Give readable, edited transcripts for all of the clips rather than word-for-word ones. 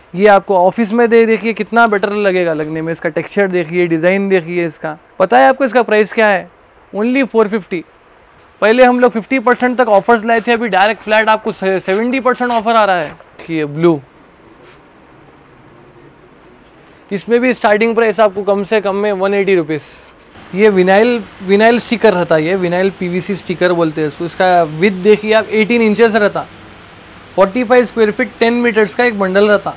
ये आपको ऑफिस में देखिए कितना बेटर लगेगा लगने में। इसका टेक्सचर देखिए, डिज़ाइन देखिए इसका। पता है आपको इसका प्राइस क्या है? ओनली 450। पहले हम लोग 50% तक ऑफर्स लाए थे, अभी डायरेक्ट फ्लैट आपको 70% ऑफर आ रहा है। देखिए ब्लू, इसमें भी स्टार्टिंग प्राइस आपको कम से कम में 180 रुपीज़। ये विनाइल स्टिकर रहता है, ये विनाइल पीवीसी स्टिकर बोलते हैं इसको। इसका विथ देखिए आप 18 इंचेस रहता, 45 स्क्वायर फीट 10 मीटर्स का एक बंडल रहता।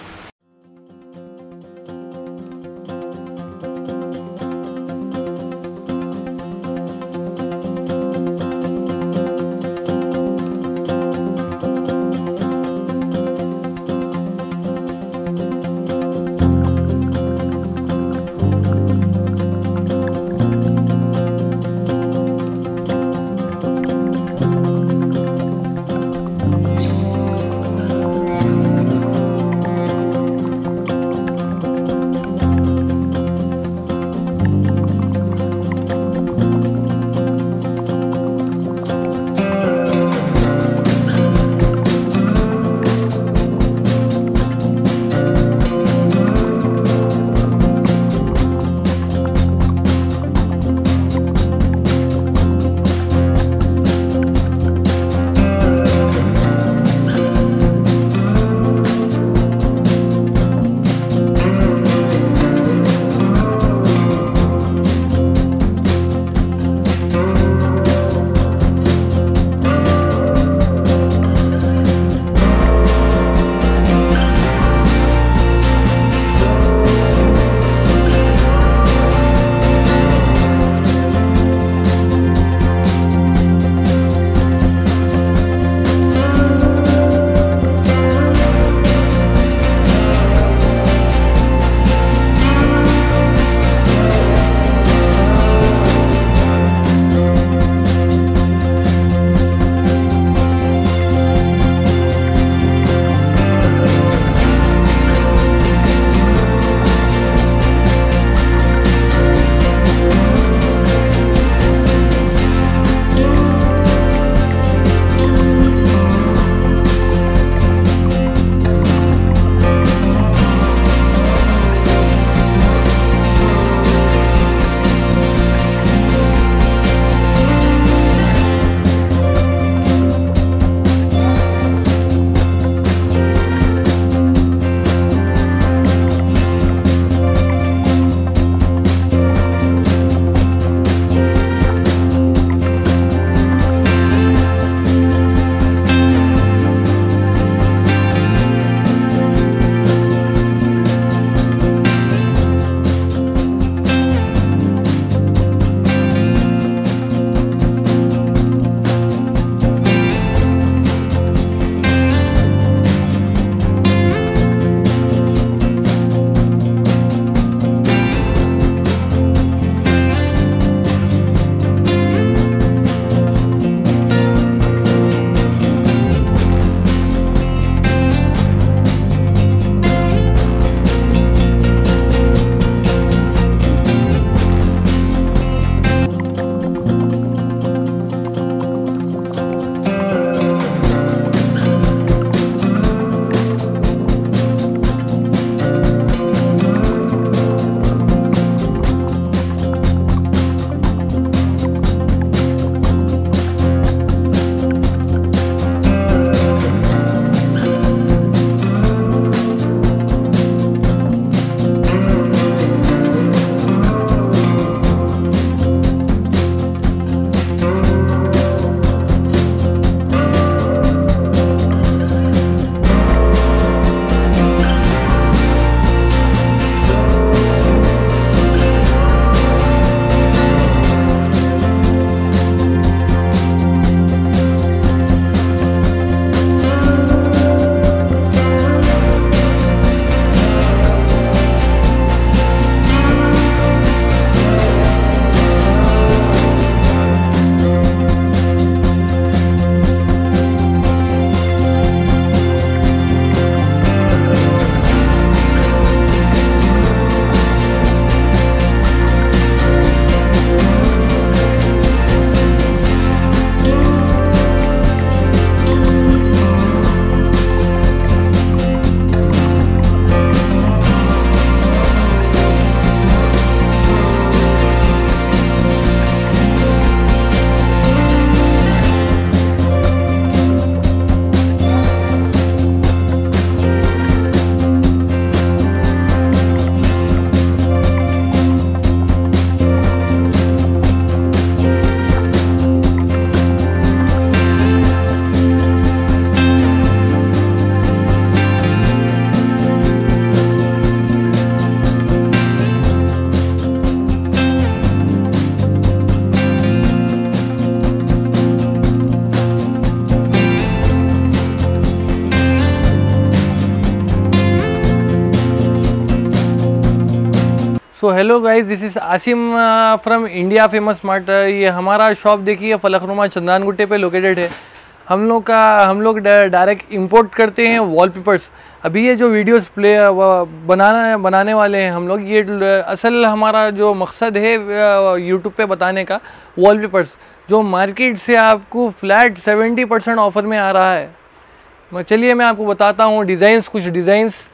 So hello guys, this is Asim from India famous smart. ये हमारा शॉप देखिए फलकनुमा चंदानगुट्टे पे लोकेटेड है। हम लोग डायरेक्ट इंपोर्ट करते हैं वॉलपेपर्स। अभी ये जो वीडियोस बनाने वाले हैं हम लोग, ये असल हमारा जो मकसद है यूट्यूब पे बताने का, वॉलपेपर्स जो मार्केट से आपको फ्लैट 70% ऑफ़र में आ रहा है। चलिए मैं आपको बताता हूँ कुछ डिज़ाइंस।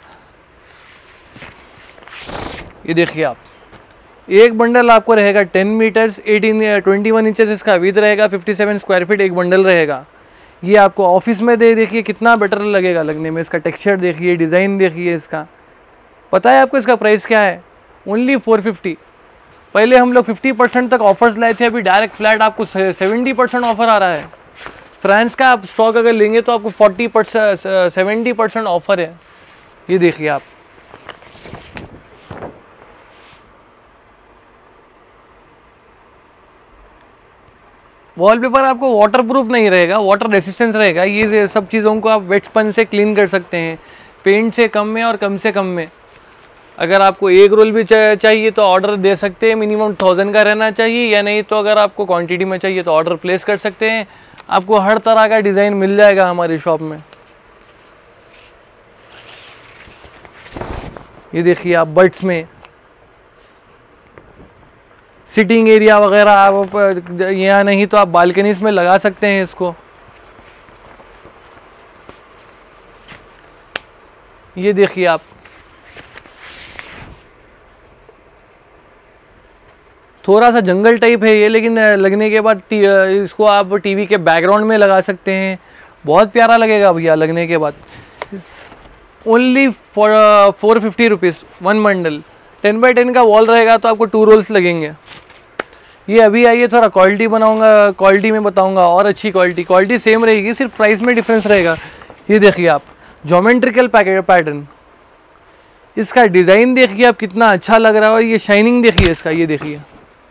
ये देखिए आप, एक बंडल आपको रहेगा 10 मीटर्स 21 इंचेस इसका विड्थ रहेगा, 57 स्क्वायर फीट एक बंडल रहेगा। ये आपको ऑफिस में देखिए कितना बेटर लगेगा लगने में। इसका टेक्सचर देखिए, डिज़ाइन देखिए इसका। पता है आपको इसका प्राइस क्या है? ओनली 450। पहले हम लोग 50% तक ऑफर्स लाए थे, अभी डायरेक्ट फ्लैट आपको 70% ऑफर आ रहा है। फ्रांस का आप स्टॉक अगर लेंगे तो आपको 70% ऑफर है। ये देखिए आप, वॉलपेपर आपको वाटर प्रूफ नहीं रहेगा, वाटर रेसिस्टेंस रहेगा। ये सब चीज़ों को आप वेट स्पंज से क्लीन कर सकते हैं, पेंट से कम में और कम से कम में। अगर आपको एक रोल भी चाहिए तो ऑर्डर दे सकते हैं, मिनिमम 1000 का रहना चाहिए, या नहीं तो अगर आपको क्वांटिटी में चाहिए तो ऑर्डर प्लेस कर सकते हैं। आपको हर तरह का डिज़ाइन मिल जाएगा हमारी शॉप में। ये देखिए आप, बर्ड्स में सिटिंग एरिया वगैरह आप या नहीं तो आप बालकनीज में लगा सकते हैं इसको। ये देखिए आप, थोड़ा सा जंगल टाइप है ये, लेकिन लगने के बाद इसको आप टीवी के बैकग्राउंड में लगा सकते हैं, बहुत प्यारा लगेगा भैया लगने के बाद। Only for 450 rupees 1 bundle. 10 by 10 का वॉल रहेगा तो आपको 2 रोल्स लगेंगे। ये अभी आइए, थोड़ा क्वालिटी में बताऊंगा, और अच्छी क्वालिटी सेम रहेगी, सिर्फ प्राइस में डिफरेंस रहेगा। ये देखिए आप, ज्योमेट्रिकल पैटर्न, इसका डिज़ाइन देखिए आप कितना अच्छा लग रहा है। और ये शाइनिंग देखिए इसका, ये देखिए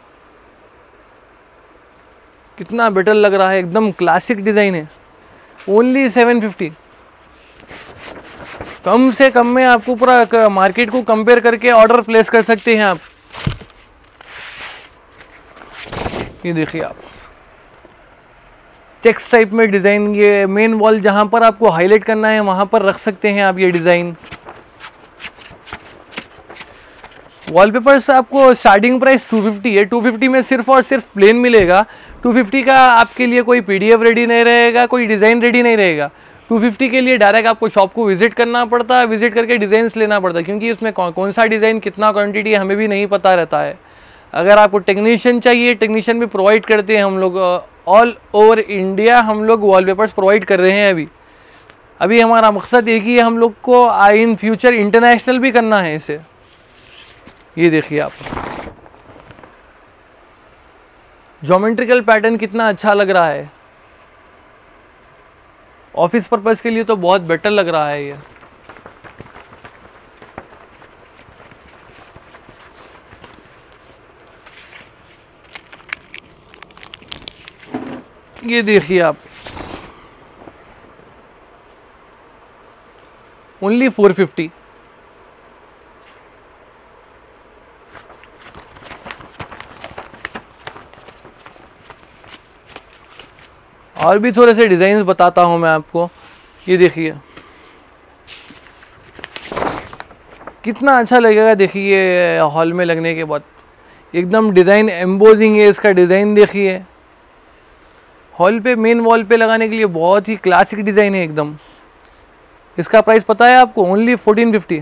कितना बेटर लग रहा है, एकदम क्लासिक डिज़ाइन है। ओनली 750। कम से कम में आपको पूरा मार्केट को कंपेयर करके ऑर्डर प्लेस कर सकते हैं आप। ये देखिए आप, चेक्स टाइप में डिज़ाइन, ये मेन वॉल जहाँ पर आपको हाईलाइट करना है वहाँ पर रख सकते हैं आप ये डिज़ाइन। वॉलपेपर्स आपको स्टार्टिंग प्राइस 250 है। 250 में सिर्फ और सिर्फ प्लेन मिलेगा। 250 का आपके लिए कोई PDF रेडी नहीं रहेगा, कोई डिज़ाइन रेडी नहीं रहेगा। 250 के लिए डायरेक्ट आपको शॉप को विजिट करना पड़ता है, विजिट करके डिज़ाइंस लेना पड़ता है, क्योंकि उसमें कौन सा डिज़ाइन कितना क्वांटिटी हमें भी नहीं पता रहता है। अगर आपको टेक्नीशियन चाहिए, टेक्नीशियन भी प्रोवाइड करते हैं हम लोग। ऑल ओवर इंडिया हम लोग वॉलपेपर्स प्रोवाइड कर रहे हैं। अभी हमारा मकसद एक ही है, हम लोग को इन फ्यूचर इंटरनेशनल भी करना है इसे। ये देखिए आप, ज्योमेट्रिकल पैटर्न कितना अच्छा लग रहा है। ऑफिस पर्पस के लिए तो बहुत बेटर लग रहा है ये। ये देखिए आप, ओनली 450। और भी थोड़े से डिज़ाइंस बताता हूँ मैं आपको। ये देखिए कितना अच्छा लगेगा, देखिए हॉल में लगने के बाद एकदम डिज़ाइन एम्बोजिंग है इसका। डिज़ाइन देखिए, हॉल पे मेन वॉल पे लगाने के लिए बहुत ही क्लासिक डिज़ाइन है एकदम। इसका प्राइस पता है आपको? ओनली 1450।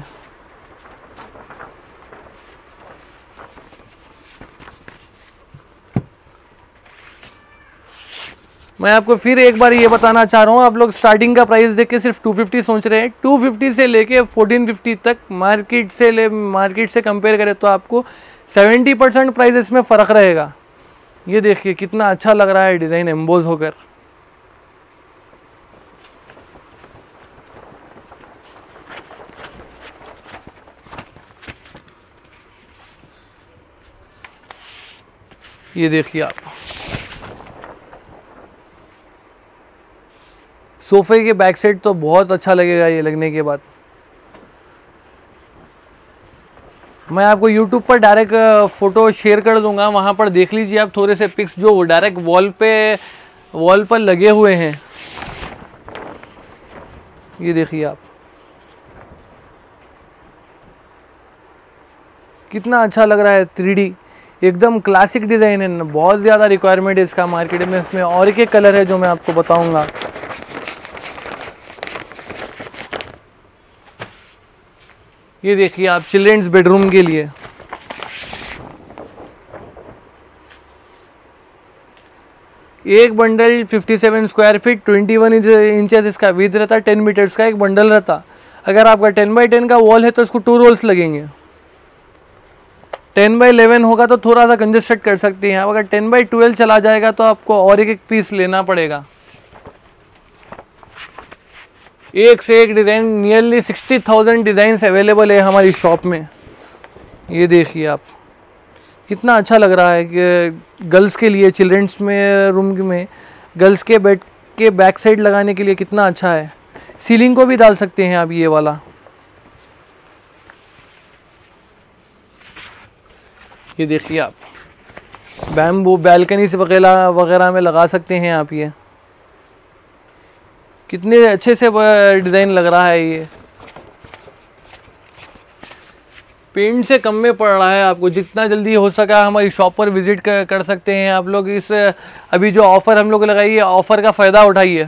मैं आपको फिर एक बार ये बताना चाह रहा हूँ, आप लोग स्टार्टिंग का प्राइस देख के सिर्फ 250 सोच रहे हैं। 250 से लेके 1450 तक मार्केट से कंपेयर करें तो आपको 70% प्राइस इसमें फ़र्क रहेगा। ये देखिए कितना अच्छा लग रहा है डिज़ाइन एम्बोज होकर। ये देखिए आप, सोफे के बैक साइड तो बहुत अच्छा लगेगा ये लगने के बाद। मैं आपको यूट्यूब पर डायरेक्ट फ़ोटो शेयर कर दूंगा, वहाँ पर देख लीजिए आप थोड़े से पिक्स जो डायरेक्ट वॉल पर लगे हुए हैं। ये देखिए आप, कितना अच्छा लग रहा है। 3D एकदम क्लासिक डिज़ाइन है, बहुत ज़्यादा रिक्वायरमेंट है इसका मार्केट में। इसमें और एक कलर है जो मैं आपको बताऊंगा। ये देखिए आप, चिल्ड्रंस बेडरूम के लिए एक बंडल 57 स्क्वायर फीट 21 इंचेस इसका विड्थ रहता है, 10 मीटर्स का एक बंडल रहता। अगर आपका 10x10 का वॉल है तो इसको 2 रोल्स लगेंगे। 10x11 होगा तो थोड़ा सा कंजेस्टेड कर सकते हैं। अगर 10x12 चला जाएगा तो आपको और एक पीस लेना पड़ेगा। एक से एक डिज़ाइन, नियरली 60,000 डिज़ाइंस अवेलेबल है हमारी शॉप में। ये देखिए आप, कितना अच्छा लग रहा है कि गर्ल्स के लिए, चिल्ड्रंस में रूम में गर्ल्स के बेड के बैक साइड लगाने के लिए कितना अच्छा है। सीलिंग को भी डाल सकते हैं आप ये वाला। ये देखिए आप, बैम्बू बैल्कनीज वगैरह में लगा सकते हैं आप। ये कितने अच्छे से डिज़ाइन लग रहा है। ये पेंट से कम में पड़ रहा है आपको। जितना जल्दी हो सका हमारी शॉप पर विजिट कर सकते हैं आप लोग। इस अभी जो ऑफ़र हम लोग लगाई है, ऑफ़र का फ़ायदा उठाइए।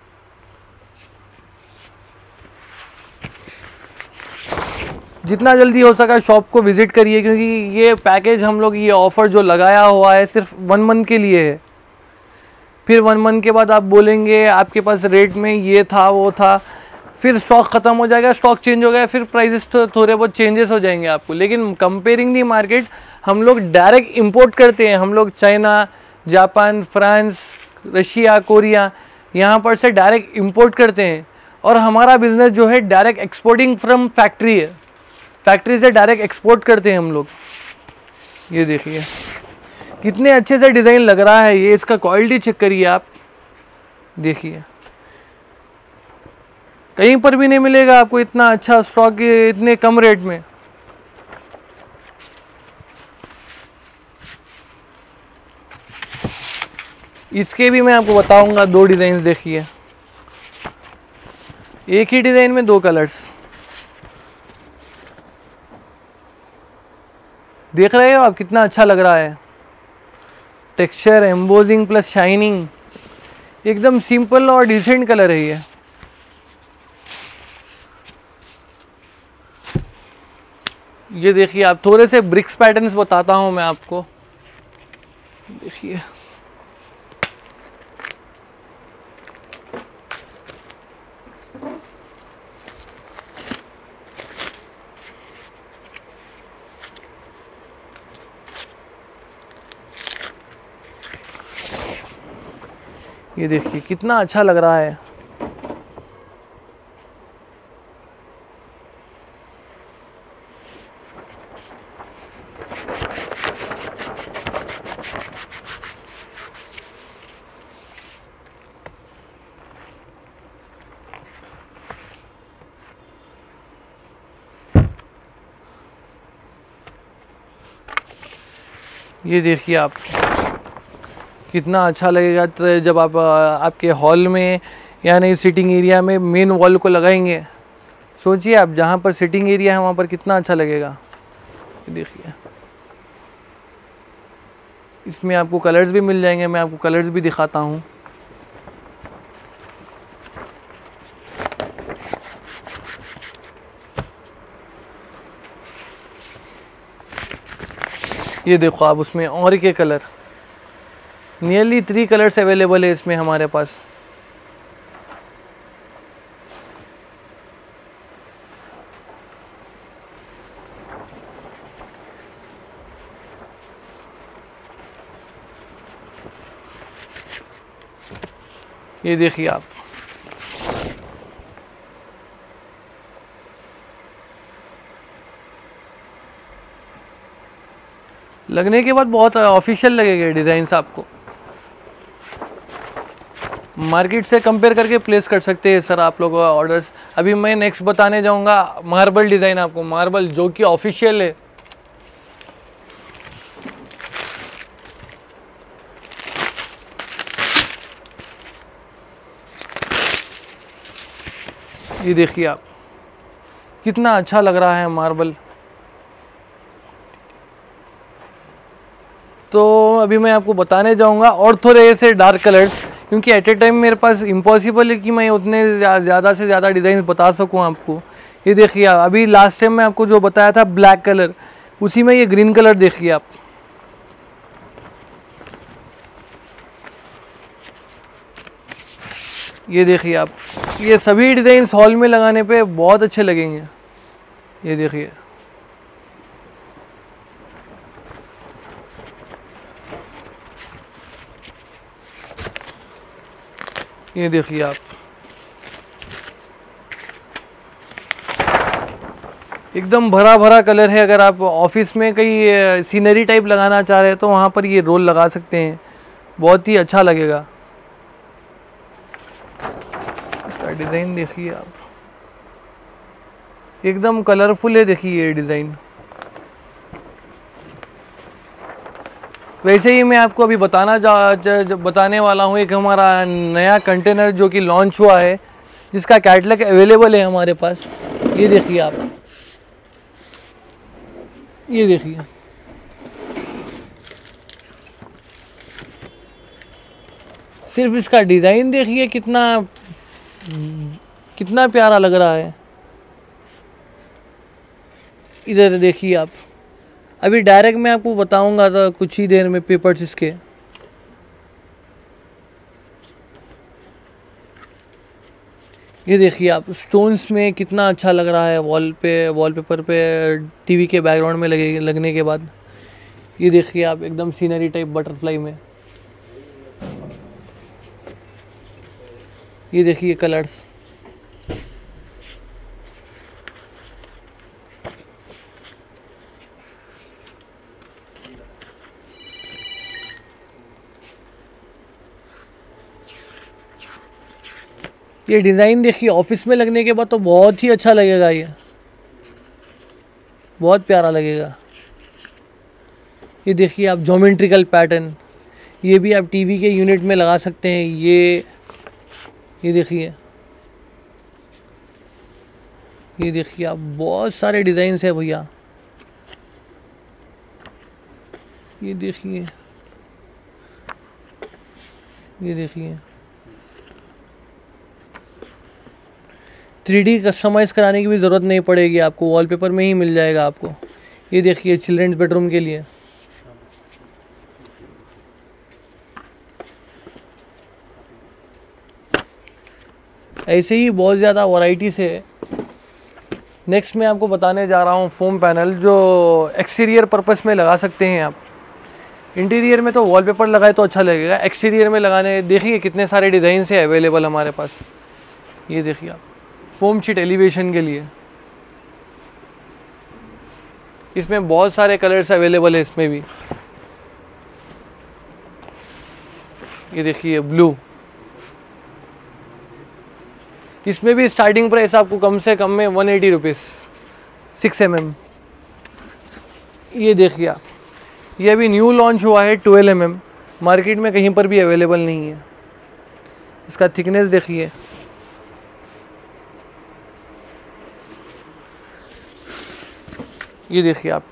जितना जल्दी हो सका शॉप को विज़िट करिए, क्योंकि ये पैकेज हम लोग, ये ऑफ़र जो लगाया हुआ है सिर्फ 1 मंथ के लिए है। फिर 1 मंथ के बाद आप बोलेंगे आपके पास रेट में ये था वो था, फिर स्टॉक ख़त्म हो जाएगा, स्टॉक चेंज हो गया, फिर प्राइसेस तो थोड़े बहुत चेंजेस हो जाएंगे आपको। लेकिन कंपेयरिंग दी मार्केट, हम लोग डायरेक्ट इंपोर्ट करते हैं। हम लोग China, Japan, France, Russia, Korea, यहाँ पर से डायरेक्ट इंपोर्ट करते हैं। और हमारा बिज़नेस जो है डायरेक्ट एक्सपोर्टिंग फ्रॉम फैक्ट्री है। फैक्ट्री से डायरेक्ट एक्सपोर्ट करते हैं हम लोग। ये देखिए कितने अच्छे से डिज़ाइन लग रहा है। ये इसका क्वालिटी चेक करिए आप, देखिए कहीं पर भी नहीं मिलेगा आपको इतना अच्छा स्टॉक इतने कम रेट में। इसके भी मैं आपको बताऊंगा 2 डिज़ाइन। देखिए एक ही डिज़ाइन में 2 कलर्स, देख रहे हो आप कितना अच्छा लग रहा है। टेक्सचर, एम्बोजिंग प्लस शाइनिंग, एकदम सिंपल और डिसेंट कलर है ये। ये देखिए आप, थोड़े से ब्रिक्स पैटर्न्स बताता हूँ मैं आपको। देखिए ये देखिए कितना अच्छा लग रहा है। ये देखिए आप, कितना अच्छा लगेगा जब आप आपके हॉल में या नहीं सिटिंग एरिया में मेन वॉल को लगाएंगे। सोचिए आप, जहाँ पर सिटिंग एरिया है वहाँ पर कितना अच्छा लगेगा। देखिए इसमें आपको कलर्स भी मिल जाएंगे, मैं आपको कलर्स भी दिखाता हूँ। ये देखो आप, उसमें और के कलर, नियरली 3 कलर्स अवेलेबल है इसमें हमारे पास। ये देखिए आप, लगने के बाद बहुत ऑफिशियल लगेगा डिज़ाइंस। आपको मार्केट से कंपेयर करके प्लेस कर सकते हैं सर आप लोग ऑर्डर्स। अभी मैं नेक्स्ट बताने जाऊंगा मार्बल डिज़ाइन आपको, मार्बल जो कि ऑफिशियल है। ये देखिए आप, कितना अच्छा लग रहा है मार्बल। तो अभी मैं आपको बताने जाऊंगा और थोड़े ऐसे डार्क कलर्स, क्योंकि एट ए टाइम मेरे पास इम्पॉसिबल है कि मैं उतने ज़्यादा से ज़्यादा डिज़ाइन बता सकूं आपको। ये देखिए आप, अभी लास्ट टाइम मैं आपको जो बताया था ब्लैक कलर, उसी में ये ग्रीन कलर देखिए आप। ये देखिए आप, ये सभी डिज़ाइन हॉल में लगाने पे बहुत अच्छे लगेंगे। ये देखिए, ये देखिए आप, एकदम भरा भरा कलर है। अगर आप ऑफिस में कहीं सीनरी टाइप लगाना चाह रहे हैं तो वहाँ पर ये रोल लगा सकते हैं, बहुत ही अच्छा लगेगा। इसका डिज़ाइन देखिए आप, एकदम कलरफुल है। देखिए ये डिज़ाइन। वैसे ही मैं आपको अभी बताने वाला हूँ एक हमारा नया कंटेनर जो कि लॉन्च हुआ है, जिसका कैटलॉग अवेलेबल है हमारे पास। ये देखिए आप, ये देखिए, सिर्फ इसका डिज़ाइन देखिए कितना कितना प्यारा लग रहा है। इधर देखिए आप, अभी डायरेक्ट मैं आपको बताऊंगा तो कुछ ही देर में पेपर्स इसके। ये देखिए आप, स्टोन्स में कितना अच्छा लग रहा है वॉलपेपर पे टीवी के बैकग्राउंड में लगने के बाद। ये देखिए आप, एकदम सीनरी टाइप बटरफ्लाई में। ये देखिए कलर्स, ये डिज़ाइन देखिए ऑफिस में लगने के बाद तो बहुत ही अच्छा लगेगा। ये बहुत प्यारा लगेगा। ये देखिए आप, ज्योमेट्रिकल पैटर्न, ये भी आप टीवी के यूनिट में लगा सकते हैं। ये देखिए, ये देखिए आप, बहुत सारे डिज़ाइंस है भैया। ये देखिए, ये देखिए, 3D कस्टमाइज़ कराने की भी ज़रूरत नहीं पड़ेगी आपको, वॉलपेपर में ही मिल जाएगा आपको। ये देखिए, चिल्ड्रंस बेडरूम के लिए। ऐसे ही बहुत ज़्यादा वैरायटीज़ है। नेक्स्ट मैं आपको बताने जा रहा हूँ फोम पैनल, जो एक्सटीरियर पर्पस में लगा सकते हैं आप। इंटीरियर में तो वॉलपेपर लगाए तो अच्छा लगेगा, एक्सटीरियर में लगाने देखिए कितने सारे डिज़ाइन है अवेलेबल हमारे पास। ये देखिए आप, फोम शीट एलिवेशन के लिए इसमें बहुत सारे कलर्स अवेलेबल है इसमें भी। ये देखिए ब्लू, इसमें भी स्टार्टिंग प्राइस आपको कम से कम में 180 रुपीज़ 6 mm। ये देखिए आप, ये अभी न्यू लॉन्च हुआ है 12 mm, मार्केट में कहीं पर भी अवेलेबल नहीं है। इसका थिकनेस देखिए, ये देखिए आप,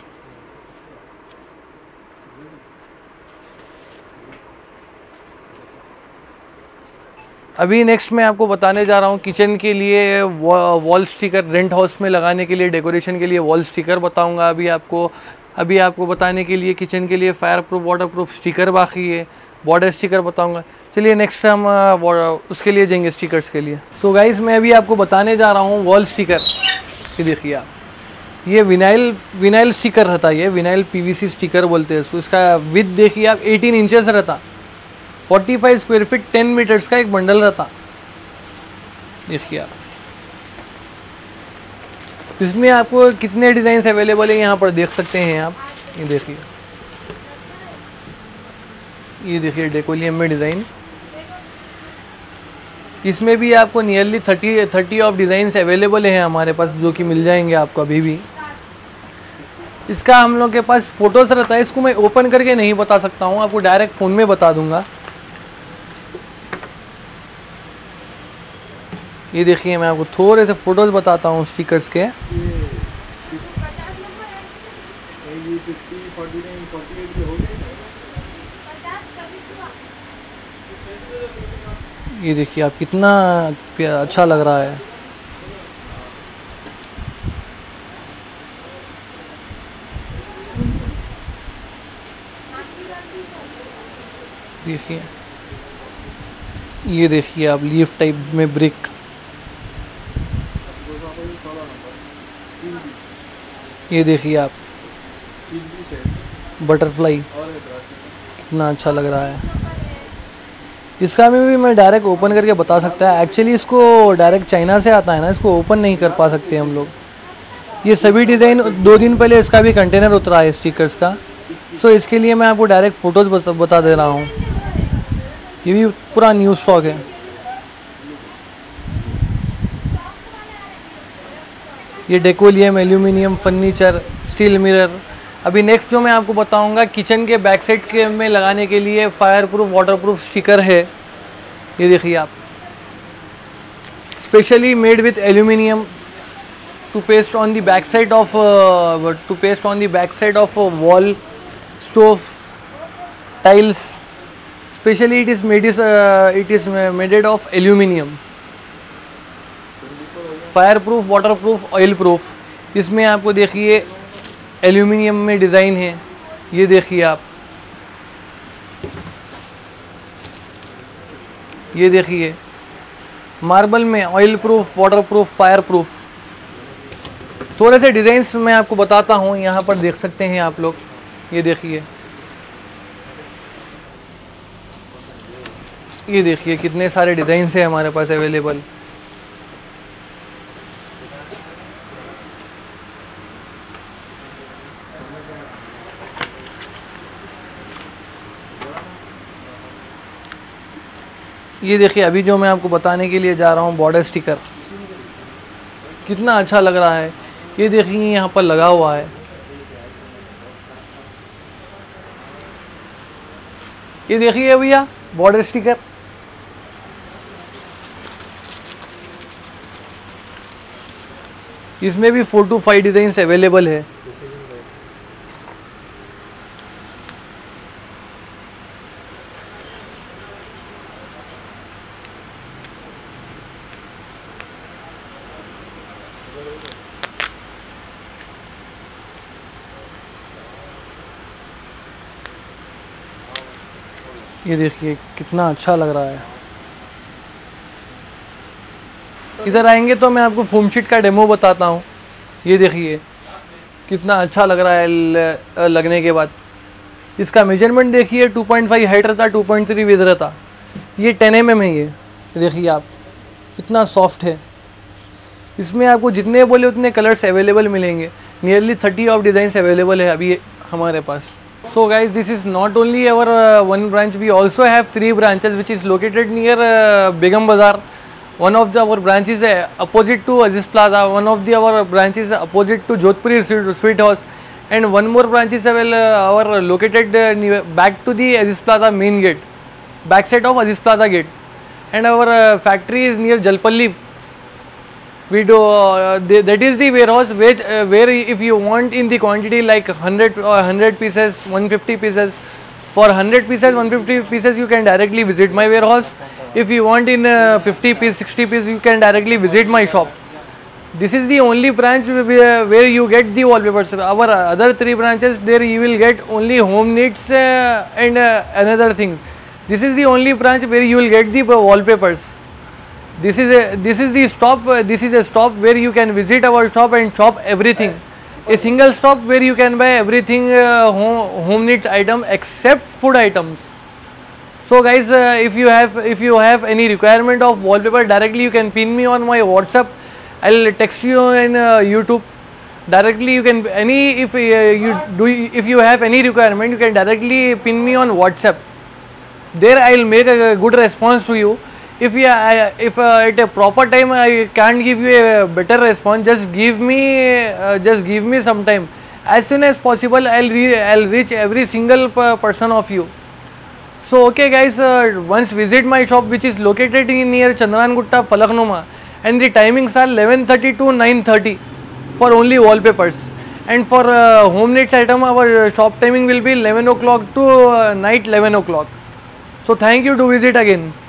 अभी नेक्स्ट मैं आपको बताने जा रहा हूँ किचन के लिए वॉल स्टिकर, रेंट हाउस में लगाने के लिए डेकोरेशन के लिए वॉल स्टिकर बताऊँगा अभी आपको बताने के लिए किचन के लिए fireproof waterproof sticker बाकी है, बॉर्डर स्टिकर बताऊंगा। चलिए नेक्स्ट हम उसके लिए जाएंगे स्टिकर्स के लिए। सो गाइस, मैं अभी आपको बताने जा रहा हूँ वॉल स्टिकर। ये देखिए आप, ये विनाइल स्टिकर रहता है, ये विनाइल PVC स्टिकर बोलते हैं इसको। इसका विड्थ देखिए आप 18 इंचेस रहता, 45 स्क्वायर फीट 10 मीटर्स का एक बंडल रहता। देखिए आप, इसमें आपको कितने डिज़ाइन अवेलेबल है यहाँ पर देख सकते हैं आप। ये देखिए डेकोलियम में डिज़ाइन, इसमें भी आपको नियरली 30 ऑफ डिज़ाइंस अवेलेबल हैं हमारे पास, जो कि मिल जाएंगे आपको अभी भी। इसका हम लोग के पास फ़ोटोज़ रहता है, इसको मैं ओपन करके नहीं बता सकता हूँ, आपको डायरेक्ट फ़ोन में बता दूंगा। ये देखिए, मैं आपको थोड़े से फोटोज बताता हूँ स्टिकर्स के। ये देखिए आप, कितना अच्छा लग रहा है। देखिए, ये देखिए आप, लीफ टाइप में ब्रिक। ये देखिए आप, बटरफ्लाई, कितना अच्छा लग रहा है। इसका में भी मैं डायरेक्ट ओपन करके बता सकता है। एक्चुअली इसको डायरेक्ट चाइना से आता है ना, इसको ओपन नहीं कर पा सकते हम लोग। ये सभी डिज़ाइन 2 दिन पहले इसका भी कंटेनर उतरा है स्टिकर्स का। सो इसके लिए मैं आपको डायरेक्ट फ़ोटोज़ बता दे रहा हूँ। ये भी पूरा न्यू स्टॉक है। ये Decolam, aluminium, furniture, steel mirror. अभी नेक्स्ट जो मैं आपको बताऊंगा, किचन के बैक साइड के में लगाने के लिए fireproof, waterproof sticker है। ये देखिए आप, specially made with aluminium to paste on the back side of wall, stove, tiles. Specially it is maded of aluminium. Fireproof, waterproof, oil proof. इसमें आपको देखिए aluminium में design है। ये देखिए आप, ये देखिए मार्बल में oil proof, waterproof, fireproof. थोड़े से डिज़ाइंस मैं आपको बताता हूँ, यहाँ पर देख सकते हैं आप लोग। ये देखिए, ये देखिए कितने सारे डिज़ाइंस हैं हमारे पास अवेलेबल। ये देखिए, अभी जो मैं आपको बताने के लिए जा रहा हूँ, बॉर्डर स्टिकर, कितना अच्छा लग रहा है। ये देखिए यहाँ पर लगा हुआ है। ये देखिए भैया, बॉर्डर स्टिकर। इसमें भी 4 to 5 डिज़ाइंस अवेलेबल है। ये देखिए कितना अच्छा लग रहा है। इधर आएंगे तो मैं आपको फोम शीट का डेमो बताता हूँ। ये देखिए कितना अच्छा लग रहा है लगने के बाद। इसका मेजरमेंट देखिए, 2.5 हाइट रहता, 2.3 विड्थ रहता। ये 10 mm है। ये देखिए आप, कितना सॉफ्ट है। इसमें आपको जितने बोले उतने कलर्स अवेलेबल मिलेंगे। नियरली 30 ऑफ डिज़ाइंस अवेलेबल है अभी हमारे पास। So guys, this is not only our one branch, we also have 3 branches which is located near Begum Bazaar. One of our branches is opposite to Aziz Plaza, one of our branches is opposite to Jodhpuri Sweet House, and one more branch is our located back to the Aziz Plaza main gate, back side of Aziz Plaza gate, and our factory is near Jalpalli. We do that is the warehouse where if you want in the quantity like 100 pieces, 150 pieces, for 100 pieces, 150 pieces you can directly visit my warehouse. If you want in 50 piece, 60 piece, you can directly visit my shop. This is the only branch where you get the wallpapers. Our other 3 branches, there you will get only home needs and another thing. This is the only branch where you will get the wallpapers. This is the stop. This is a stop where you can visit our shop and shop everything. A single stop where you can buy everything home needs item except food items. So guys, if you have any requirement of wallpaper, directly you can pin me on my WhatsApp. I'll text you in YouTube. Directly you can if you have any requirement, you can directly pin me on WhatsApp. There I'll make a good response to you. If at a proper time I can't give you a better response, just give me some time. As soon as possible, I'll reach every single person of you. So okay guys, once visit my shop which is located near Chandran Gutta, Falaknuma, and the timings are 11:30 to 9:30 for only wallpapers, and for home needs item our shop timing will be 11 o'clock to night 11 o'clock. So thank you, to visit again.